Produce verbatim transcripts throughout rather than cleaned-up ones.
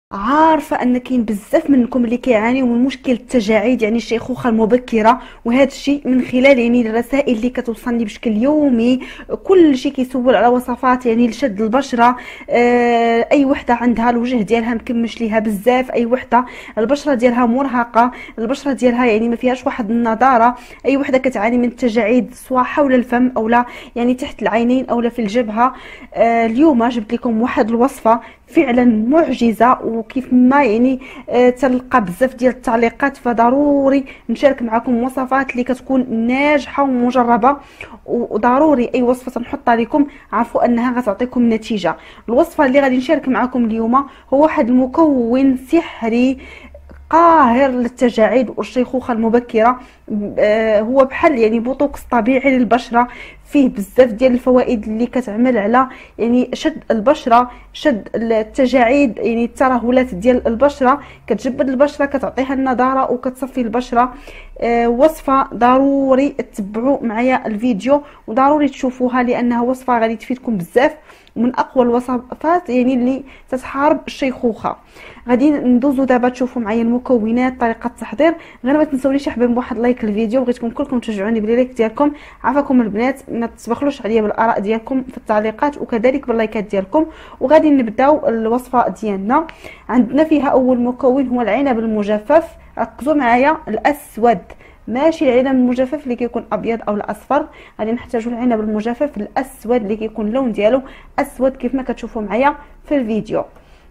عارفه ان كاين بزاف منكم اللي كيعانيو من مشكل التجاعيد، يعني الشيخوخه المبكره، وهذا الشيء من خلال يعني الرسائل اللي كتوصلني بشكل يومي. كل شيء كيسول على وصفات يعني لشد البشره. آه اي وحده عندها الوجه ديالها مكمش ليها بزاف، اي وحده البشره ديالها مرهقه، البشره ديالها يعني ما فيهاش واحد النضاره، اي وحده كتعاني من التجاعيد سواء حول الفم او لا يعني تحت العينين او لا في الجبهه. آه اليوم جبت لكم واحد الوصفه فعلا معجزه، وكيف ما يعني آه تلقى بزاف ديال التعليقات، فضروري نشارك معكم وصفات اللي كتكون ناجحه ومجربه، وضروري اي وصفه تنحطها لكم عرفوا انها غتعطيكم نتيجه. الوصفه اللي غادي نشارك معكم اليوم هو واحد المكون سحري قاهر للتجاعيد والشيخوخه المبكره. آه هو بحال يعني بوتوكس طبيعي للبشره، فيه بزاف ديال الفوائد اللي كتعمل على يعني شد البشره، شد التجاعيد، يعني الترهلات ديال البشره، كتجبد البشره، كتعطيها النضاره وكتصفي البشره. آه وصفه ضروري تتبعوا معايا الفيديو وضروري تشوفوها لانها وصفه غادي تفيدكم بزاف، ومن اقوى الوصفات يعني اللي تتحارب الشيخوخه. غادي ندوزو دابا تشوفوا معايا المكونات، طريقه التحضير. غير ما تنساونيش احبابي بواحد لايك للفيديو، بغيتكم كلكم تشجعوني باللايك ديالكم. عافاكم البنات، ما تبخلوش عليا بالاراء ديالكم في التعليقات وكذلك باللايكات ديالكم. وغادي نبداو الوصفه ديالنا. عندنا فيها اول مكون هو العنب المجفف. ركزوا معايا، الاسود ماشي العنب المجفف اللي كيكون ابيض او الاصفر، غادي نحتاجوا العنب المجفف الاسود اللي كيكون اللون ديالو اسود كيف ما كتشوفوا معايا في الفيديو.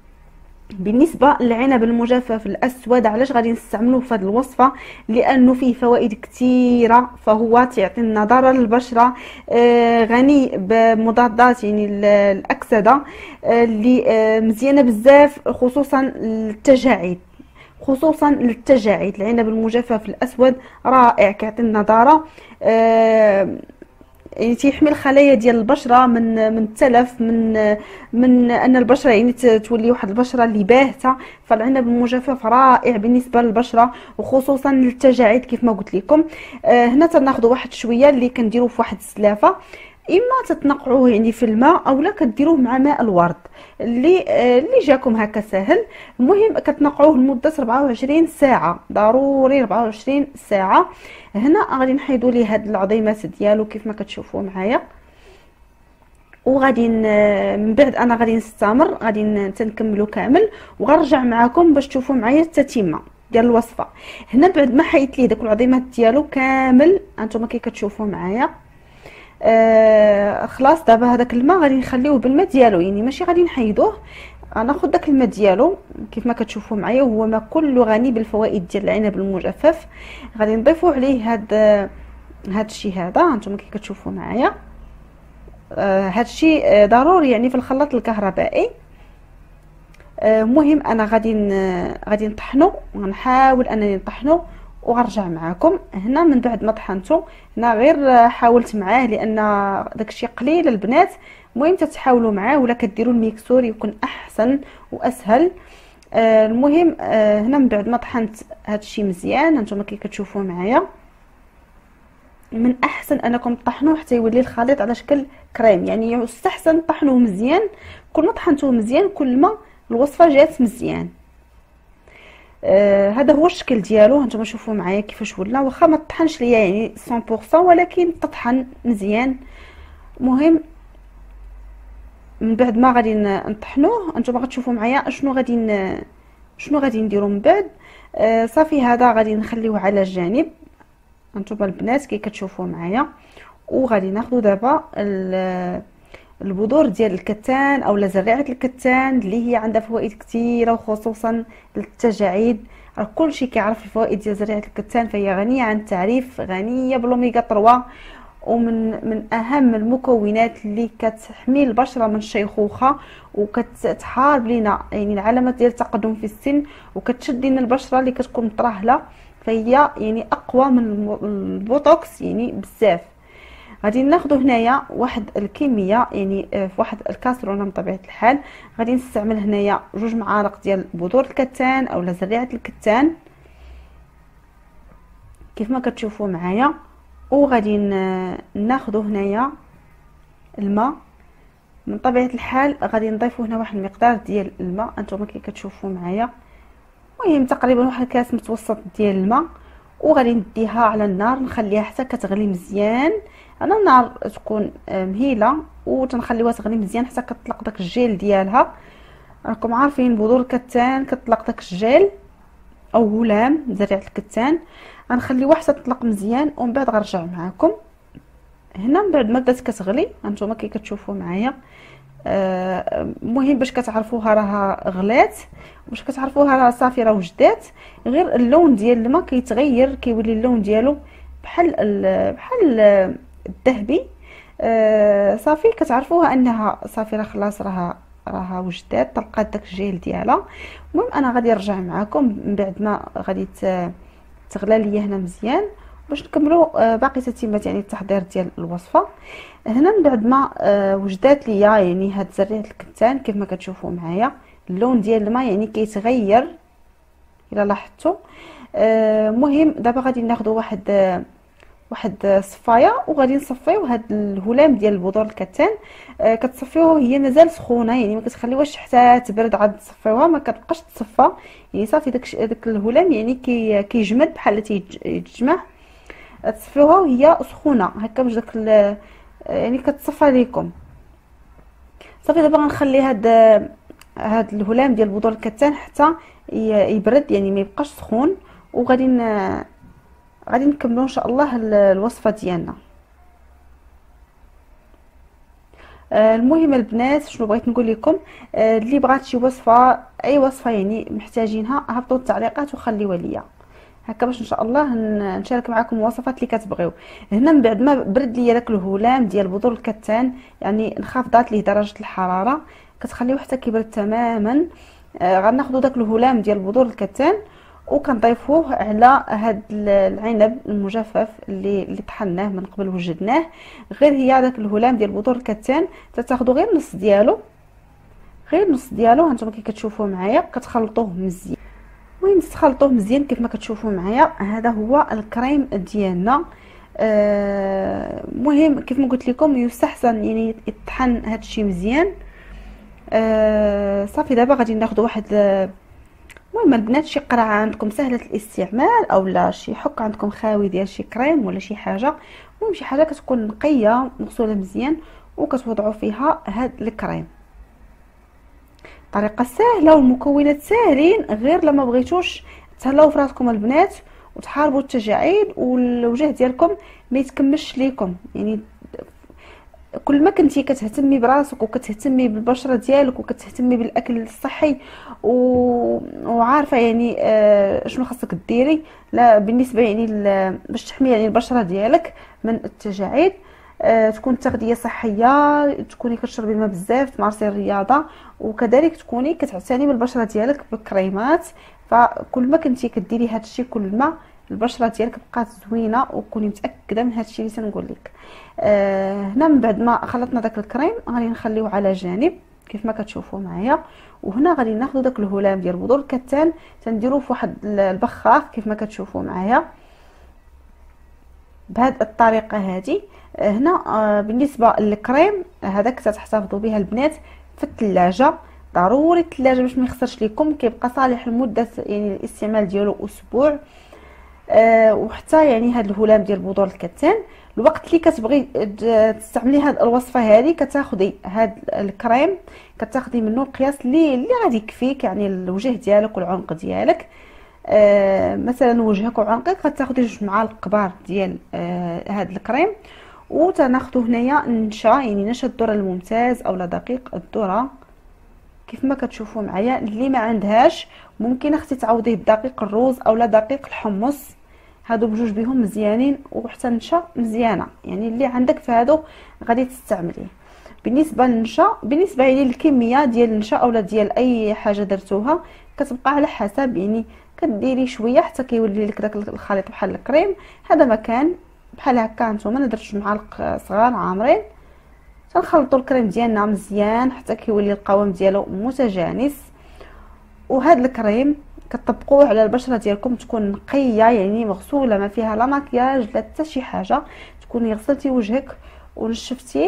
بالنسبه للعنب المجفف الاسود علاش غادي نستعملوه في هذه الوصفه؟ لانه فيه فوائد كثيره، فهو تعطي النضاره للبشره، آه غني بمضادات يعني الاكسده، آه اللي آه مزيانه بزاف خصوصا للتجاعيد، خصوصا للتجاعيد. العنب المجفف الاسود رائع، كيعطي النضاره، آه يعني تيحمي الخلايا ديال البشره من من التلف، من من ان البشره يعني تولي واحد البشره اللي باهته. فالعنب المجفف رائع بالنسبه للبشره وخصوصا للتجاعيد كيف ما قلت لكم. آه هنا تناخذوا واحد شويه اللي كنديروه في واحد السلافه، اما تتنقعوه يعني في الماء اولا كديروه مع ماء الورد اللي آه اللي جاكم هكا ساهل. المهم كتنقعوه لمده أربعة وعشرين ساعه، ضروري أربعة وعشرين ساعه. هنا غادي نحيدوا ليه هاد العظيمات ديالو كيف ما كتشوفوا معايا، وغادي من بعد انا غادي نستمر، غادي تنكملو كامل وغنرجع معكم باش تشوفوا معايا التتمه ديال الوصفه. هنا بعد ما حيدت ليه داك العظيمات ديالو كامل انتما كي كتشوفوا معايا، آه خلاص دابا هذاك الماء غادي نخليوه بالماء ديالو، يعني ماشي غادي نحيدوه، غناخذ داك الماء ديالو كيف ما كتشوفوا معايا، وهو ماء كله غني بالفوائد ديال العنب المجفف. غادي نضيفوا عليه هاد هاد الشيء هذا هانتوما كي كتشوفوا معايا. آه هاد الشيء آه ضروري يعني في الخلاط الكهربائي. آه مهم انا غادي غادي نطحنو، غنحاول انني نطحنو وغنرجع معكم. هنا من بعد ما طحنته هنا غير حاولت معاه لان داكشي قليل البنات، المهم تتحاولوا معاه ولا كديروا الميكسور يكون احسن واسهل. آه المهم آه هنا من بعد ما طحنت هادشي مزيان هانتوما كي كتشوفوا معايا، من احسن انكم تطحنوه حتى يولي الخليط على شكل كريم، يعني يستحسن طحنوه مزيان. كل ما طحنتوه مزيان كل ما الوصفه جات مزيان. آه هذا هو الشكل ديالو، هانتوما شوفوا معايا كيفاش ولا، واخا ما طحنش ليا يعني مية بالمية ولكن تطحن مزيان. مهم من بعد ما غادي نطحنوه هانتوما غتشوفوا معايا شنو غادي شنو غادي نديرو من بعد. آه صافي هذا غادي نخليوه على جانب هانتوما البنات كي كتشوفوا معايا. وغادي ناخذ دابا البذور ديال الكتان اولا زريعه الكتان اللي هي عندها فوائد كثيره وخصوصا للتجاعيد. راه كلشي كيعرف الفوائد ديال زريعه الكتان، فهي غنيه عن التعريف، غنيه بالاوميغا ثلاثة، ومن من اهم المكونات اللي كتحمي البشره من الشيخوخه وكتحارب لينا يعني العلامات ديال التقدم في السن، وكتشد لينا البشره اللي كتكون مترهله، فهي يعني اقوى من البوتوكس يعني بزاف. غادي ناخذ هنايا واحد الكميه يعني في واحد الكاسرونه بطبيعه الحال، غادي نستعمل هنايا جوج معالق ديال بذور الكتان اولا زريعه الكتان كيف ما كتشوفوا معايا. وغادي ناخذ هنايا الماء من طبيعه الحال غادي نضيفوا هنا واحد المقدار ديال الماء، انتم كي كتشوفوا معايا، المهم تقريبا واحد كاس متوسط ديال الماء، وغادي نديها على النار نخليها حتى كتغلي مزيان. انا النار تكون مهيله وتنخليوها تغلي مزيان حتى كتطلق داك الجيل ديالها. راكم عارفين بذور الكتان كتطلق داك الجيل او هلام زريعه الكتان، غنخليوها حتى تطلق مزيان ومن بعد غنرجع معكم. هنا من بعد ما بدات كتغلي هانتوما كي كتشوفوا معايا، المهم آه باش كتعرفوها راها غلات، باش كتعرفوها راه صافي راه وجدات، غير اللون ديال الماء كيتغير كيولي اللون ديالو بحال بحال الذهبي. آه صافي كتعرفوها انها صافي راه خلاص راها راها وجدات طلقات داك الجيل ديالها. المهم انا غادي نرجع معكم من بعد ما غادي تغلى ليا هنا مزيان باش نكملوا باقي تتمات يعني التحضير ديال الوصفه. هنا من بعد ما وجدات ليا يعني هاد زريعه الكتان كيف ما كتشوفوا معايا اللون ديال الماء يعني كيتغير الا لاحظتوا. المهم دابا غادي ناخذوا واحد واحد صفايه وغادي نصفيو هاد الهلام ديال بذور الكتان. كتصفيوه هي مازال سخونه يعني ما كتخليوهاش حتى تبرد عاد تصفيوها، ما كتبقاش تصفى يعني صافي داك داك الهلام يعني كي كيجمد بحال تيتجمع. تصفيوها وهي سخونه هكا باش داك يعني كتصفى ليكم صافي. دابا غنخلي هاد هاد الهلام ديال بذور الكتان حتى يبرد يعني ما يبقاش سخون، وغادي غادي نكملوا ان شاء الله الوصفه ديالنا. المهم البنات شنو بغيت نقول لكم، اللي بغات شي وصفه اي وصفه يعني محتاجينها هبطوا التعليقات وخليوها ليا هكا باش ان شاء الله نشارك معكم الوصفات اللي كتبغيو. هنا من بعد ما برد ليا داك الهلام ديال بذور الكتان يعني انخفضات ليه درجه الحراره، كتخليوه حتى كيبرد تماما. آه غناخذوا داك الهلام ديال بذور الكتان وكنضيفوه على هاد العنب المجفف اللي اللي طحناه من قبل وجدناه. غير هي داك الهلام ديال بذور الكتان تاخذوا غير نص ديالو، غير نص ديالو هانتوما كي كتشوفوا معايا كتخلطوه مزيان. المهم تخلطوه مزيان كيف ما كتشوفوا معايا. هذا هو الكريم ديالنا. المهم آه كيف ما قلت لكم يستحسن يعني يطحن هذا الشيء مزيان. آه صافي دابا غادي ناخذ واحد. المهم البنات شي قرعه عندكم سهله الاستعمال او لا شي حك عندكم خاوي ديال شي كريم ولا شي حاجه، المهم شي حاجه كتكون نقيه مغسوله مزيان وكتوضعوا فيها هاد الكريم. طريقه سهله والمكونات ساهلين، غير لما بغيتوش تهلاو في راسكم البنات وتحاربوا التجاعيد والوجه ديالكم ما يتكملش ليكم. يعني كل ما كنتي كتهتمي براسك وكتهتمي بالبشره ديالك وكتهتمي بالاكل الصحي و... وعارفه يعني آه شنو خاصك ديري لا بالنسبه يعني ل... باش تحمي يعني البشره ديالك من التجاعيد. آه تكون تغذيه صحيه، تكوني كتشربي الماء بزاف، تمارسي الرياضه، وكذلك تكوني كتعتني بالبشره ديالك بالكريمات. فكل ما كنتي كديري هذا الشيء كل ما البشره ديالك بقات زوينه وكوني متاكده من هذا الشيء اللي تنقول لك. آه هنا من بعد ما خلطنا داك الكريم غادي نخليوه على جانب كيف ما كتشوفوا معايا. وهنا غادي ناخذ داك الهلام ديال بذور الكتان تنديروه في واحد البخاخ كيف ما كتشوفوا معايا بهذه الطريقه هذه. آه هنا آه بالنسبه للكريم هذاك تحتفظوا بها البنات في الثلاجه، ضروري الثلاجه باش ما يخسرش لكم، كيبقى صالح لمده يعني الاستعمال ديالو اسبوع. آه وحتى يعني هذا الهلام ديال بذور الكتان الوقت اللي كتبغي تستعملي هذه الوصفه هذه كتاخدي هذا الكريم كتاخدي منه القياس اللي اللي غادي يكفيك يعني الوجه ديالك والعنق ديالك. آه مثلا وجهك وعنقك غتاخدي جوج معالق كبار ديال آه هذا الكريم، وتناخذوا هنايا نشا يعني نشا الذره الممتاز اولا دقيق الذره كيف ما كتشوفوا معايا. اللي ما عندهاش ممكن اختي تعوضيه بدقيق الروز اولا دقيق الحمص، هادو بجوج بهم مزيانين وحتى النشا مزيانه يعني اللي عندك فهادو غادي تستعمليه. بالنسبه للنشا بالنسبه يعني للكميه ديال النشا اولا ديال اي حاجه درتوها كتبقى على حسب، يعني كديري شويه حتى كيولي لك داك الخليط بحال الكريم. هذا مكان بحال هكا نتوما انا درت جوج معالق صغار عامرين، تنخلطوا الكريم ديالنا مزيان حتى كيولي القوام ديالو متجانس. وهذا الكريم كتطبقوه على البشره ديالكم تكون نقيه يعني مغسوله ما فيها لا مكياج لا حتى شي حاجه، تكوني غسلتي وجهك ونشفتيه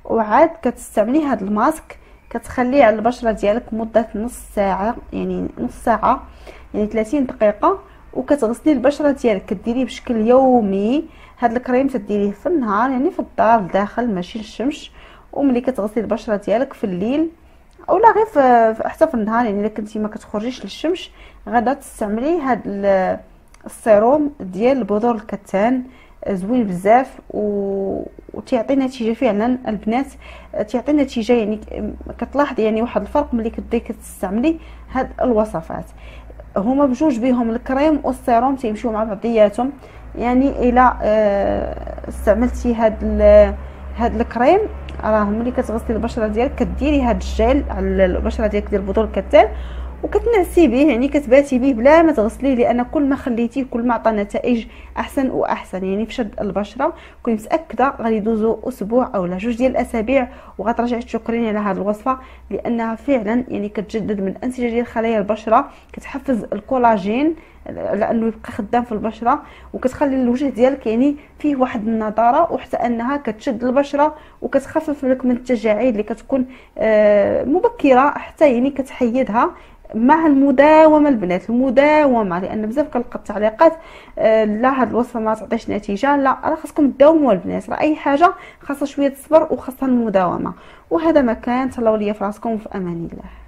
وعاد كتستعملي هذا الماسك كتخليه على البشره ديالك مده نص ساعه، يعني نص ساعه يعني ثلاثين دقيقه، وكتغسلي البشره ديالك كديريه بشكل يومي. هذا الكريم تديريه في النهار يعني في الدار الداخل ماشي للشمس، وملي كتغسلي البشره ديالك في الليل اولا غير في حتى في النهار، يعني الا كنتي ما كتخرجيش للشمس غادا تستعملي هذا السيروم ديال بذور الكتان، زوين بزاف و... وتعطي نتيجه فعلا البنات، تعطي نتيجه يعني كتلاحظي يعني واحد الفرق ملي كتبداي كتستعملي هاد الوصفات. هما بجوج بهم الكريم والسيروم تيمشيو مع بعضياتهم، يعني الى استعملتي هاد هاد الكريم راه ملي كتغسلي البشره ديالك كديري هاد الجيل على البشره ديالك ديال بذور الكتان وكتنعسي به، يعني كتباتي به بلا ما تغسليه، لان كل ما خليتيه كل ما عطى نتائج احسن واحسن يعني في شد البشره. كوني متاكده غادي يدوزوا اسبوع اولا جوج ديال الاسابيع وغترجعي تشكريني على هذه الوصفه، لانها فعلا يعني كتجدد من الانسجه ديال خلايا البشره، كتحفز الكولاجين لانه يبقى خدام في البشره، وكتخلي الوجه ديالك يعني فيه واحد النضاره، وحتى انها كتشد البشره وكتخفف لك من التجاعيد اللي كتكون مبكره، حتى يعني كتحيدها مع المداومه البنات، المداومه، لان بزاف كنلقى التعليقات آه لا هاد الوصفه ما تعطيش نتيجه. لا راه خاصكم تداوموا البنات، راه اي حاجه خاصها شويه الصبر وخاصها المداومه. وهذا ما كان، تهلاو ليا في راسكم وفي امان الله.